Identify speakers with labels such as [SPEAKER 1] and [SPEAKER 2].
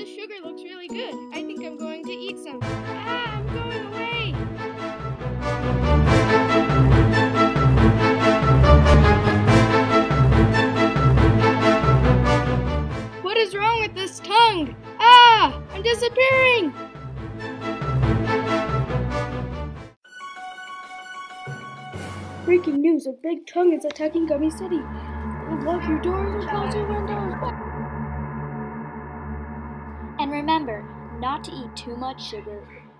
[SPEAKER 1] this sugar looks really good. I think I'm going to eat some. Ah, I'm going away. What is wrong with this tongue? Ah, I'm disappearing. Breaking news, a big tongue is attacking Gummy City. Lock your doors and close your windows.
[SPEAKER 2] And remember, not to eat too much sugar.